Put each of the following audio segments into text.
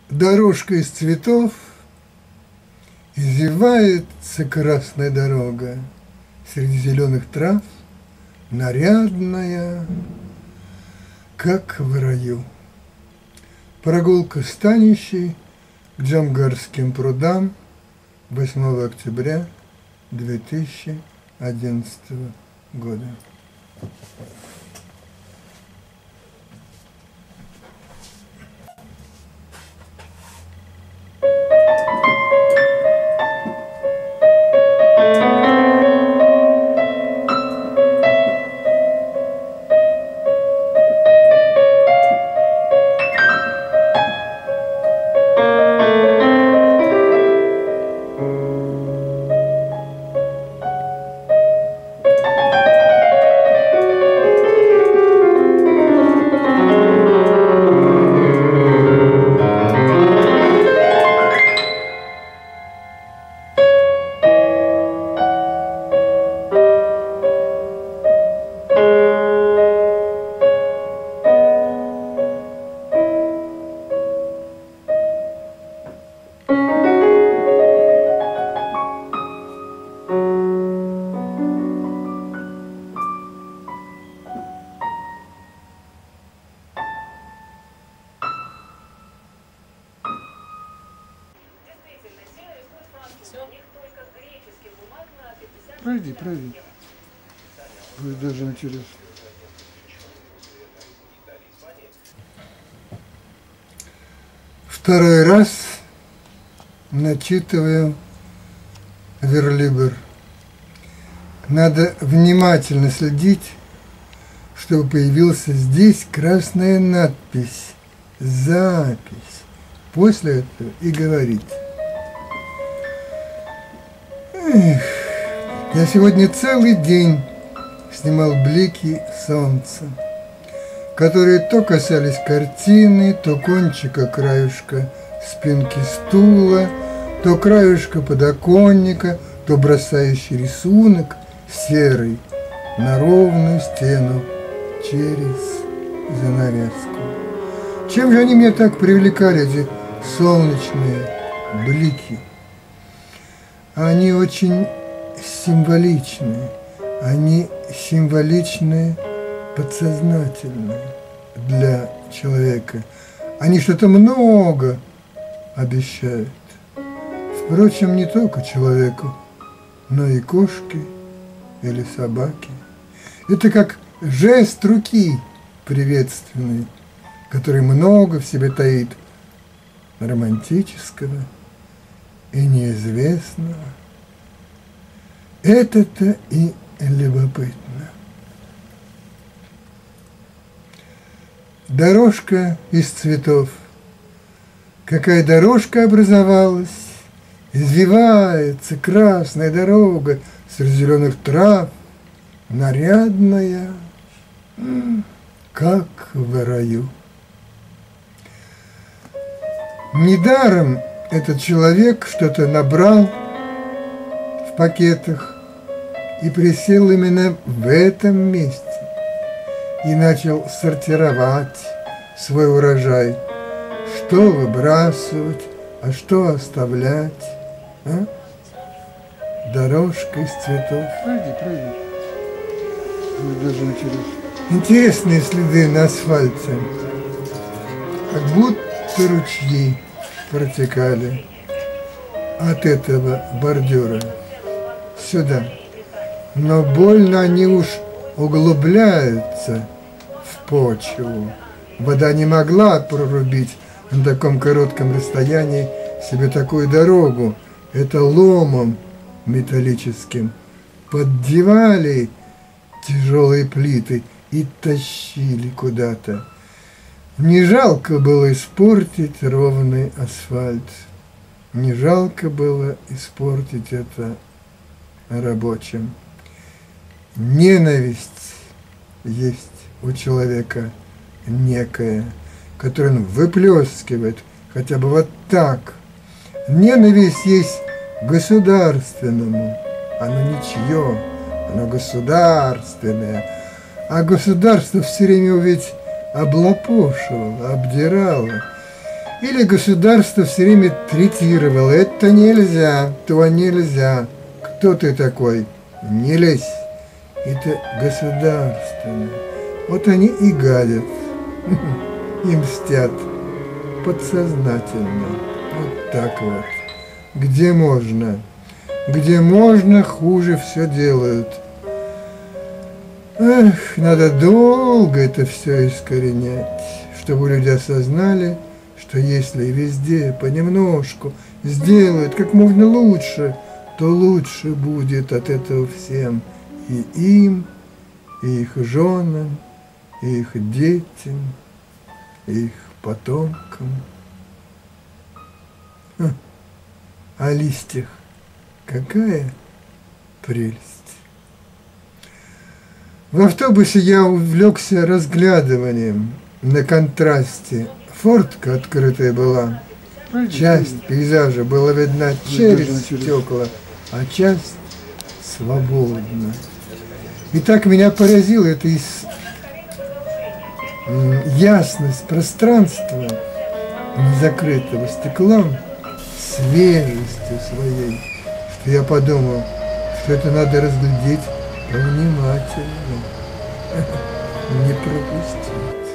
Дорожка из цветов, извивается красная дорога, среди зеленых трав, нарядная, как в раю. Прогулка с Танищей к Джамгарским прудам 8 октября 2011 года. Пройди. Будет даже интересно. Второй раз начитываю верлибр. Надо внимательно следить, чтобы появился здесь красная надпись, запись. После этого и говорить. Я сегодня целый день снимал блики солнца, которые то касались картины, то кончика краюшка спинки стула, то краюшка подоконника, то бросающий рисунок серый на ровную стену через занавеску. Чем же они меня так привлекали, эти солнечные блики? Они очень символичные, они символичные, подсознательные для человека. Они что-то много обещают. Впрочем, не только человеку, но и кошке или собаке. Это как жест руки приветственный, который много в себе таит романтического и неизвестного. Это-то и любопытно. Дорожка из цветов. Какая дорожка образовалась, извивается красная дорога среди зеленых трав, нарядная, как в раю. Недаром этот человек что-то набрал в пакетах и присел именно в этом месте и начал сортировать свой урожай, что выбрасывать, а что оставлять. Дорожка из цветов. Пройди. Будет даже интересно. Интересные следы на асфальте, как будто ручьи протекали от этого бордюра сюда. Но больно они уж углубляются в почву. Вода не могла прорубить на таком коротком расстоянии себе такую дорогу. Это ломом металлическим поддевали тяжелые плиты и тащили куда-то. Не жалко было испортить ровный асфальт. Не жалко было испортить это рабочим. Ненависть есть у человека некая, которую он выплескивает хотя бы вот так. Ненависть есть государственному. Оно ничье, оно государственное. А государство все время ведь облапошивало, обдирало. Или государство все время третировало: это нельзя, то нельзя. Кто ты такой? Не лезь. Это государственное. Вот они и гадят, и мстят подсознательно. Вот так вот. Где можно, хуже все делают. Эх, надо долго это все искоренять, чтобы люди осознали, что если везде понемножку сделают как можно лучше, то лучше будет от этого всем, и им, и их женам, и их детям, и их потомкам. О листьях какая прелесть! В автобусе я увлекся разглядыванием. На контрасте фортка открытая была. Часть пейзажа была видна через стекла, а часть свободна. И так меня поразила эта ясность пространства, незакрытого стеклом, свежестью своей, что я подумал, что это надо разглядеть повнимательно, не пропустить.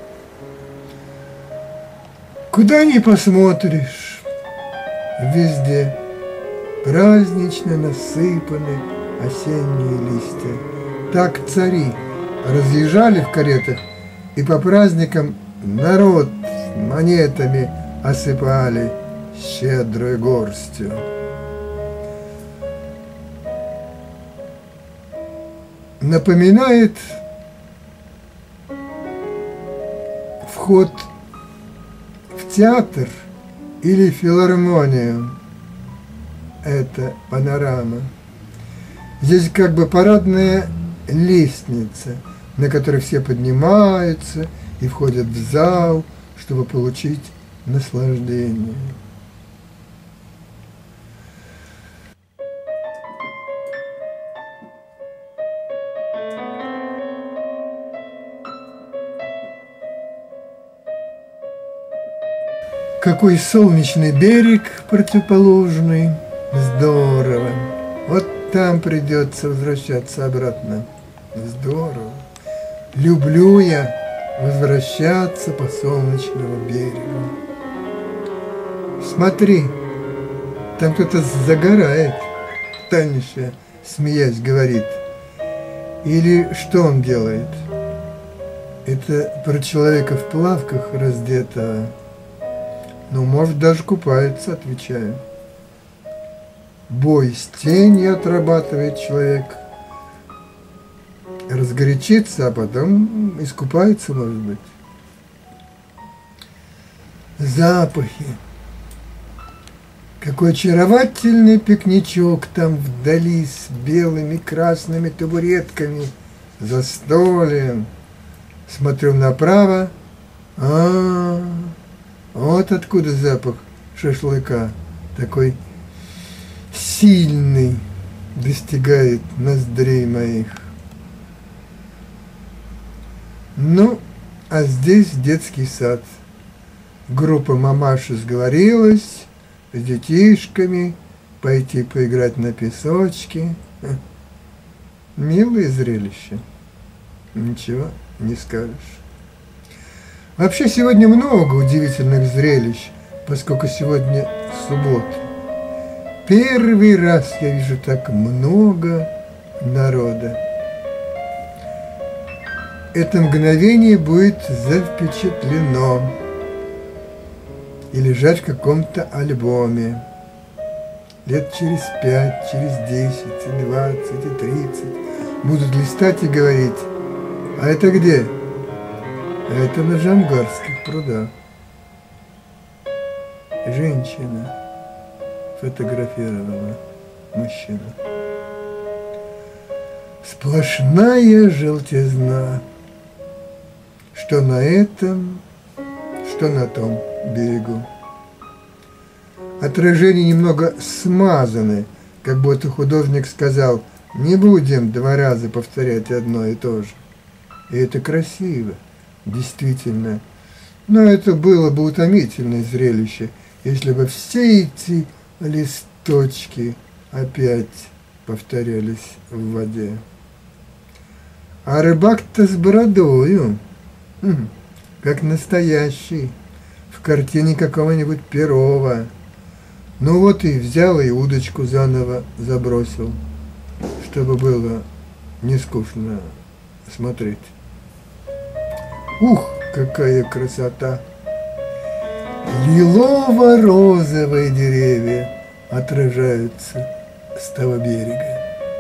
Куда ни посмотришь, везде празднично насыпаны осенние листья. Так цари разъезжали в каретах и по праздникам народ монетами осыпали щедрой горстью. Напоминает вход в театр или филармонию. Это панорама. Здесь как бы парадная лестница, на которой все поднимаются и входят в зал, чтобы получить наслаждение. Какой солнечный берег противоположный, здорово. Вот там придется возвращаться обратно. Здорово. Люблю я возвращаться по солнечному берегу. Смотри, там кто-то загорает. Таниша, смеясь, говорит. Или что он делает? Это про человека в плавках раздетого. Ну, может, даже купается, отвечаю. Бой с тенью отрабатывает человек. Разгорячится, а потом искупается, может быть. Запахи. Какой очаровательный пикничок там вдали с белыми красными табуретками, за столем. Смотрю направо. Вот откуда запах шашлыка, такой сильный, достигает ноздрей моих. Ну, а здесь детский сад. Группа мамаши сговорилась с детишками пойти поиграть на песочке. Милое зрелище. Ничего не скажешь. Вообще сегодня много удивительных зрелищ, поскольку сегодня суббота. Первый раз я вижу так много народа. Это мгновение будет запечатлено и лежать в каком-то альбоме. Лет через 5, через 10, и 20, и 30 будут листать и говорить: а это где? Это на Джамгарских прудах. Женщина фотографировала мужчину. Сплошная желтизна, что на этом, что на том берегу. Отражения немного смазаны, как будто художник сказал: не будем 2 раза повторять одно и то же. И это красиво. Действительно, Но это было бы утомительное зрелище, если бы все эти листочки опять повторялись в воде. А рыбак-то с бородою, как настоящий, в картине какого-нибудь Перова. Ну вот и взял и удочку заново забросил, чтобы было не скучно смотреть. Ух, какая красота! Лилово-розовые деревья отражаются с того берега.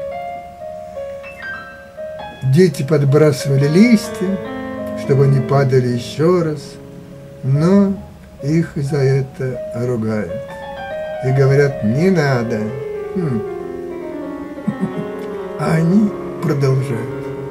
Дети подбрасывали листья, чтобы они падали еще раз, но их за это ругают. И говорят, не надо. А они продолжают.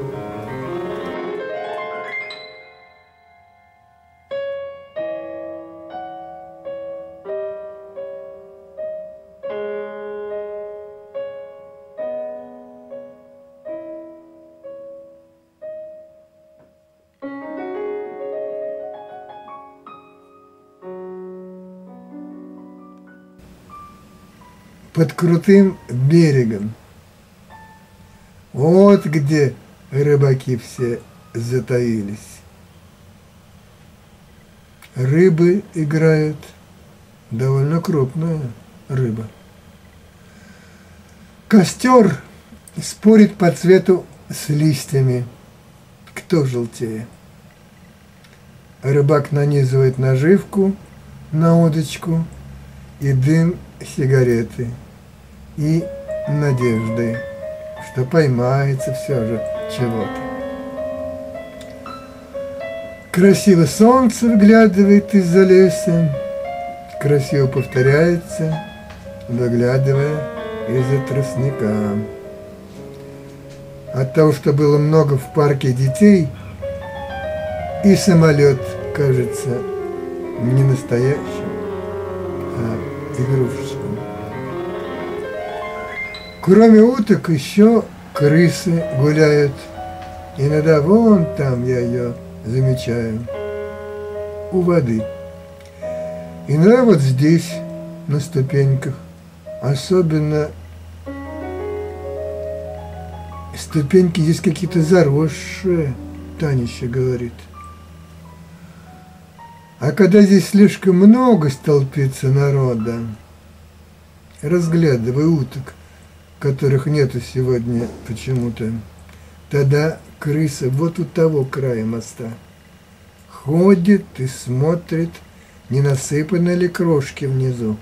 Под крутым берегом. Вот где рыбаки все затаились. Рыбы играют, довольно крупная рыба. Костер спорит по цвету с листьями. Кто желтее? Рыбак нанизывает наживку на удочку и дым сигареты. И надеждой, что поймается все же чего-то. Красиво солнце выглядывает из-за леса, красиво повторяется, выглядывая из-за тростника. От того, что было много в парке детей, и самолет кажется не настоящим, а игрушечным. Кроме уток еще крысы гуляют. Иногда вон там я ее замечаю, у воды. Иногда вот здесь, на ступеньках. Особенно ступеньки здесь какие-то заросшие, Танища говорит. А когда здесь слишком много столпится народа, разглядывая уток, которых нету сегодня почему-то, тогда крыса вот у того края моста ходит и смотрит, не насыпаны ли крошки внизу.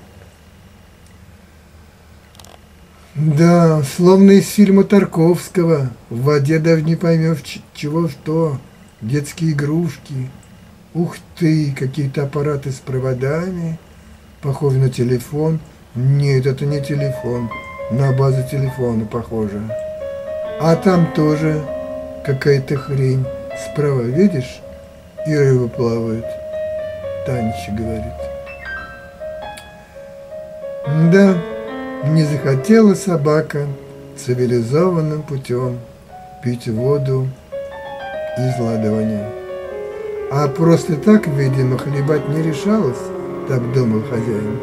Да, словно из фильма Тарковского, в воде даже не поймешь, чего что, детские игрушки. Ух ты, какие-то аппараты с проводами, похожи на телефон. Нет, это не телефон. На базу телефона похоже. А там тоже какая-то хрень. Справа, видишь? И рыбы плавают. Танечка говорит. Да, не захотела собака цивилизованным путем пить воду из ладони. А просто так, видимо, хлебать не решалась, так думал хозяин.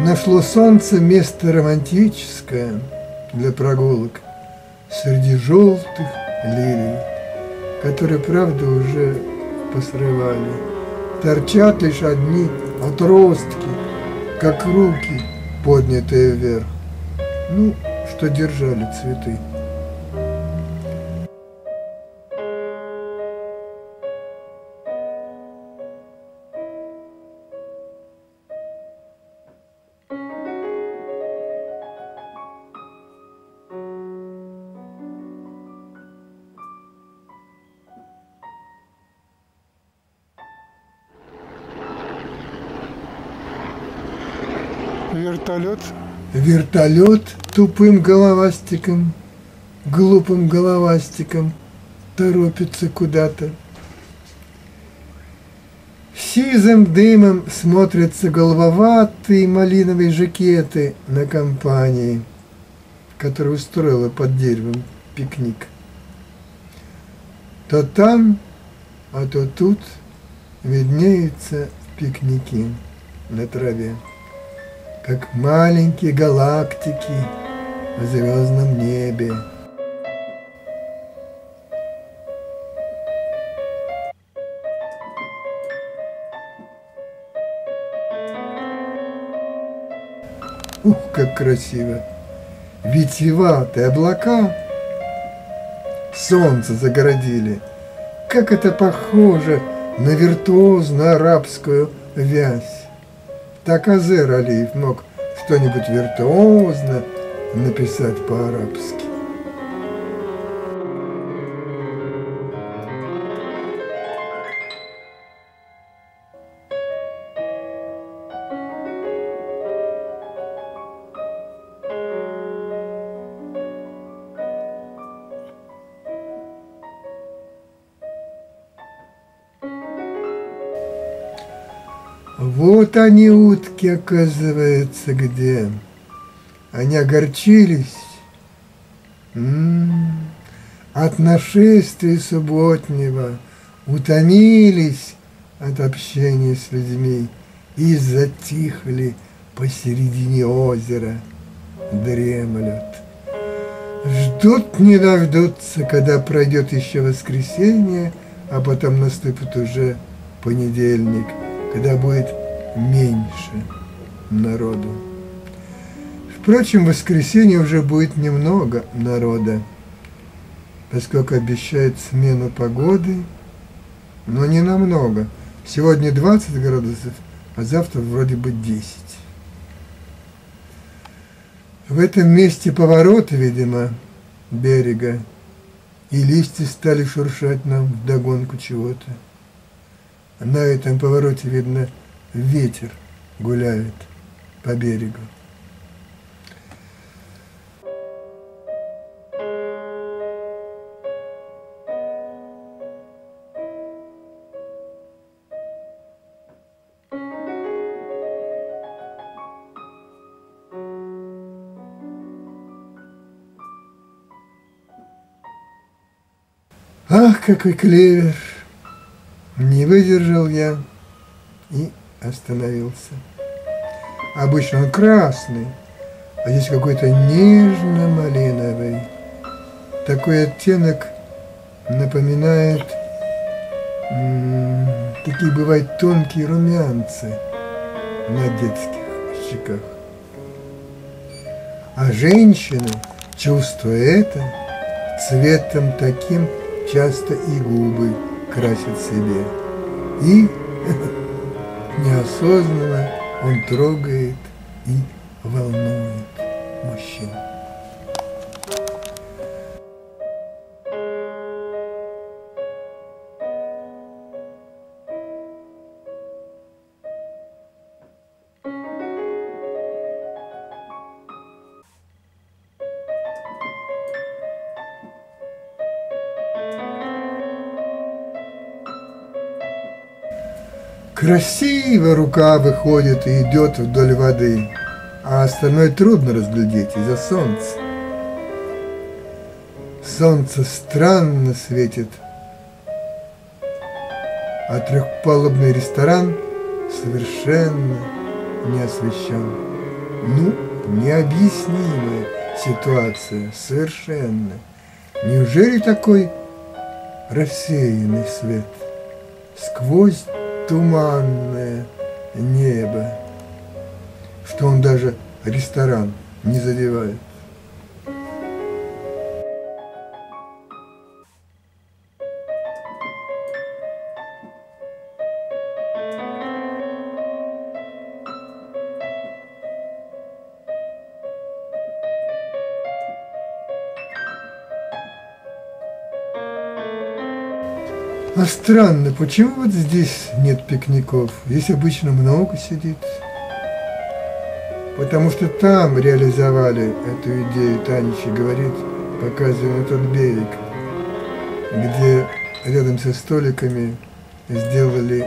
нашло солнце место романтическое для прогулок среди желтых лилий, которые, правда, уже посрывали. Торчат лишь одни отростки, как руки, поднятые вверх, ну, что держали цветы. Вертолет. Вертолет тупым головастиком, глупым головастиком торопится куда-то. Сизым дымом смотрятся голубоватые малиновые жакеты на компании, которая устроила под деревом пикник. То там, а то тут виднеются пикники на траве, как маленькие галактики в звездном небе. Ух, как красиво! Витиеватые облака солнце загородили. Как это похоже на виртуозную арабскую вязь. Так Азер Алиев мог что-нибудь виртуозно написать по-арабски. Вот они, утки, оказывается, где. Они огорчились от нашествия субботнего, утомились от общения с людьми и затихли посередине озера, дремлют. Ждут не дождутся, когда пройдет еще воскресенье, а потом наступит уже понедельник, когда будет меньше народу. Впрочем, в воскресенье уже будет немного народа, поскольку обещают смену погоды, но не намного. Сегодня 20 градусов, а завтра вроде бы 10. В этом месте поворота, видимо, берега, и листья стали шуршать нам вдогонку чего-то. На этом повороте, видно, ветер гуляет по берегу. Ах, какой клевер! Не выдержал я и остановился. Обычно он красный, а здесь какой-то нежно-малиновый. Такой оттенок напоминает, такие бывают тонкие румянцы на детских щеках. А женщины, чувствуя это, цветом таким часто и губы красит себе. И неосознанно он трогает и волнует мужчин. Красиво рука выходит и идет вдоль воды, а остальное трудно разглядеть из-за солнца. Солнце странно светит, а трехпалубный ресторан совершенно не освещен. Ну, необъяснимая ситуация, совершенно. Неужели такой рассеянный свет сквозь туманное небо, что он даже ресторан не задевает? А странно, почему вот здесь нет пикников? Здесь обычно много сидит. Потому что там реализовали эту идею, Танечка говорит, показывая на тот берег, где рядом со столиками сделали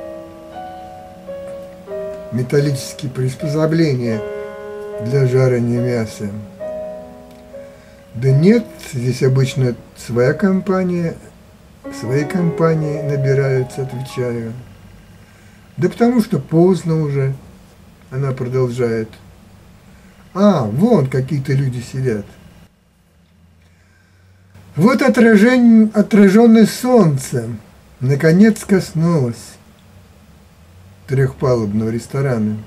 металлические приспособления для жарения мяса. Да нет, здесь обычно своя компания, своей компании набираются, отвечаю. Да потому что поздно уже, она продолжает. А, вон какие-то люди сидят. Вот отраженное солнце наконец коснулось трехпалубного ресторана.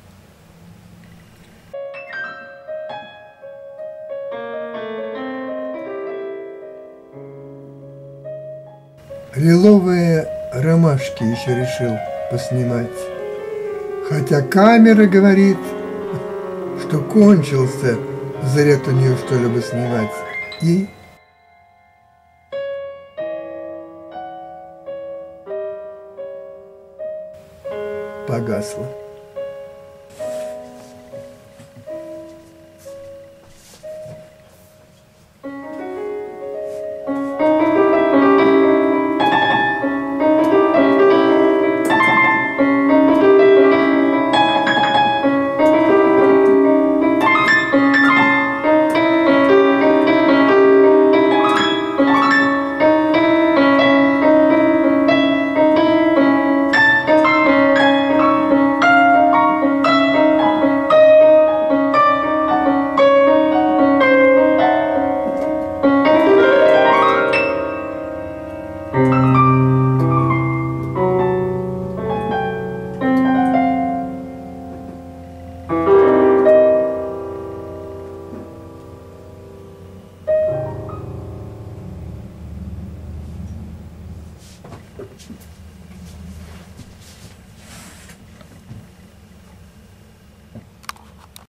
Лиловые ромашки еще решил поснимать. Хотя камера говорит, что кончился заряд у нее что-либо снимать. И погасла.